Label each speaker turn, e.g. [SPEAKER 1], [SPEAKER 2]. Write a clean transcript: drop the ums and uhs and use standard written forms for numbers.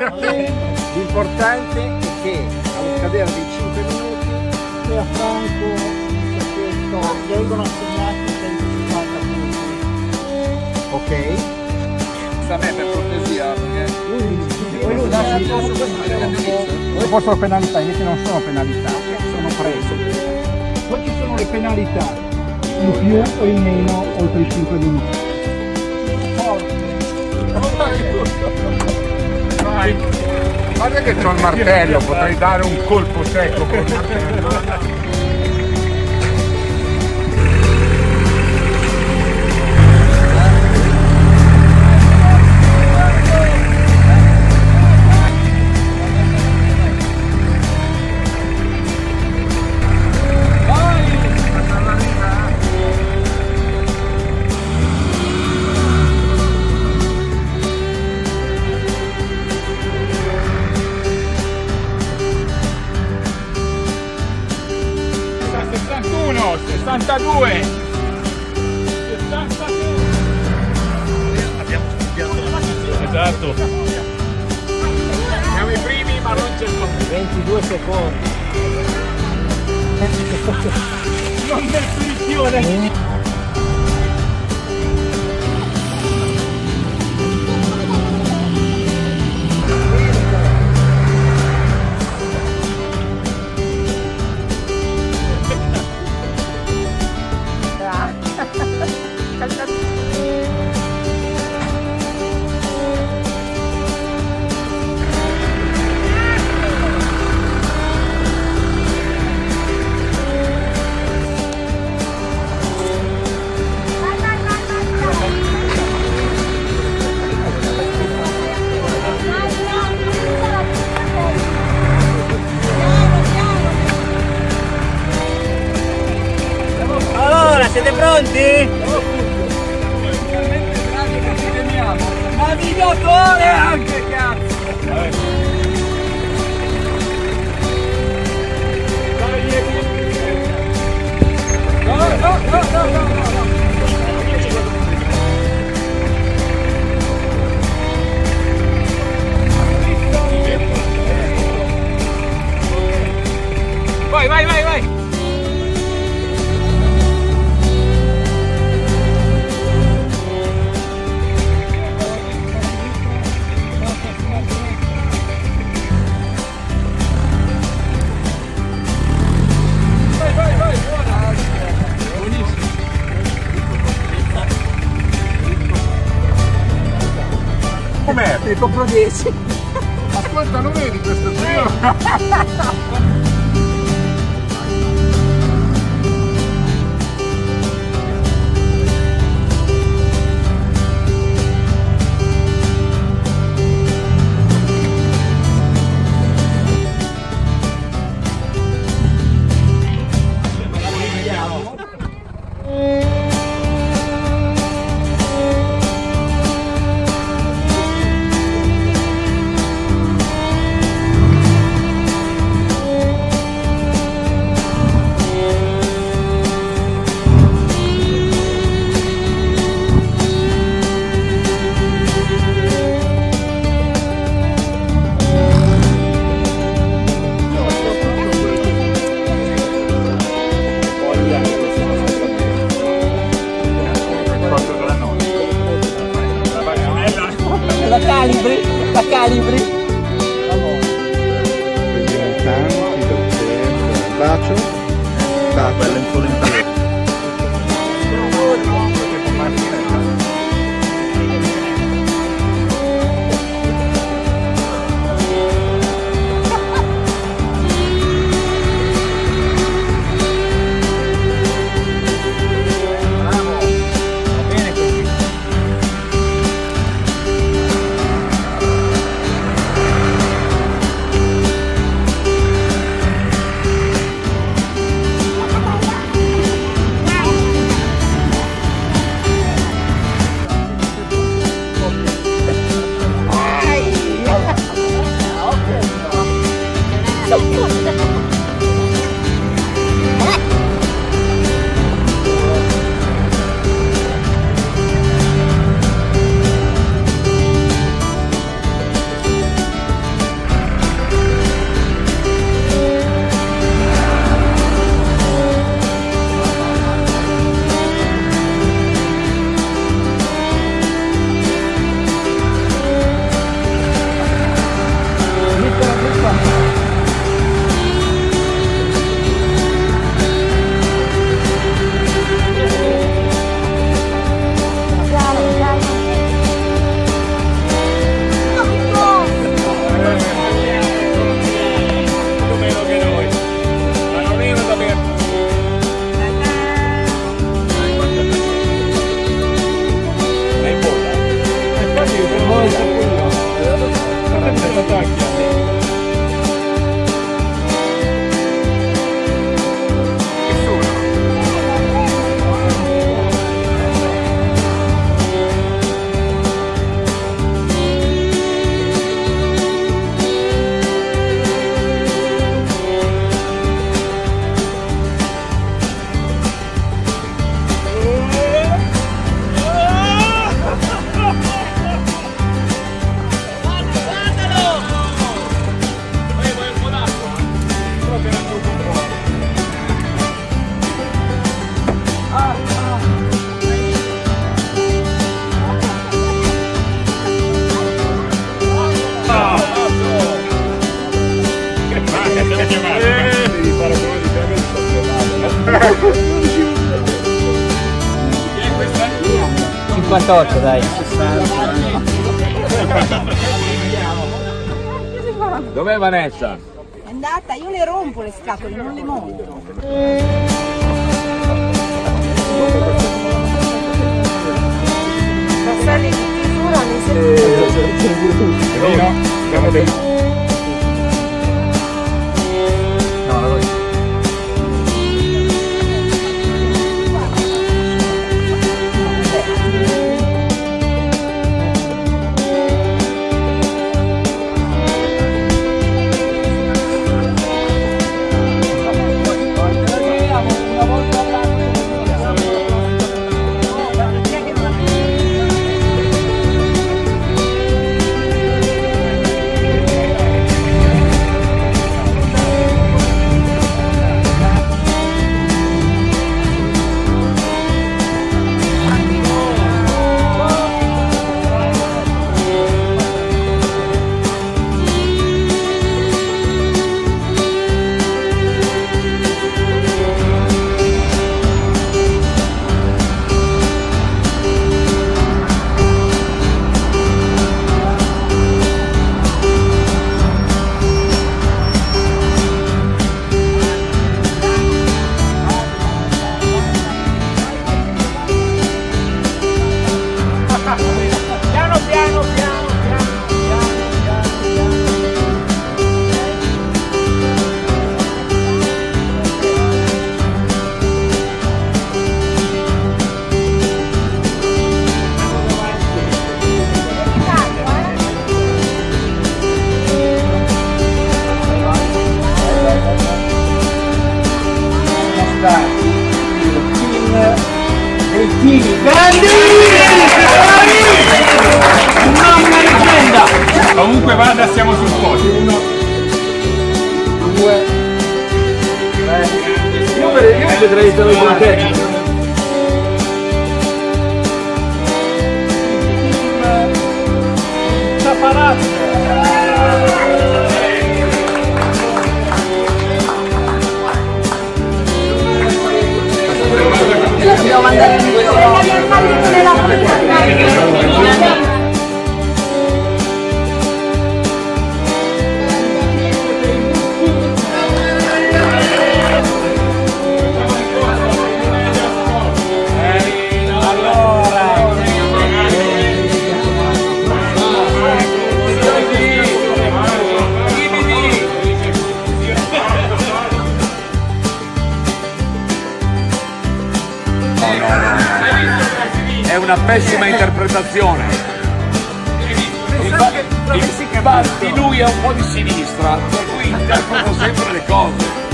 [SPEAKER 1] L'importante è che allo scadere dei 5 minuti
[SPEAKER 2] e a Franco vengono assegnati 150 punti.
[SPEAKER 1] ok?
[SPEAKER 3] Sta a me per cortesia, perché
[SPEAKER 1] Poi lui lascia il posto per
[SPEAKER 2] Poi fossero penalità, invece non sono penalità, sono prese. Poi ci sono le penalità, in più o in meno oltre i 5 minuti.
[SPEAKER 3] vai. Guarda che c'ho il martello, potrei dare un colpo secco col martello. Uno, 62, 63. Abbiamo studiato. Esatto. Siamo i primi, ma non c'è il
[SPEAKER 1] 22 secondi.
[SPEAKER 2] Non definizione!
[SPEAKER 1] Siete pronti?
[SPEAKER 2] Navigatore anche, cazzo! No!
[SPEAKER 3] Vai! Com'è?
[SPEAKER 2] Ti compro 10.
[SPEAKER 3] Ascolta, lo vedi questo giro?
[SPEAKER 1] La calibri.
[SPEAKER 4] Bacio. Bello influenzato.
[SPEAKER 5] 58, dai.
[SPEAKER 3] Dov'è Vanessa?
[SPEAKER 6] È andata, io le rompo le scatole, non le monto. Passare di chiusura mi
[SPEAKER 3] Vino, siamo dei...
[SPEAKER 5] No, la voglio.
[SPEAKER 3] Comunque vada, siamo sul podio. 1,
[SPEAKER 1] 2, 3. Io vedrei te lo con te.
[SPEAKER 6] dobbiamo andare in
[SPEAKER 3] È una pessima interpretazione. Infatti lui è un po' di sinistra, per cui interpreto sempre le cose.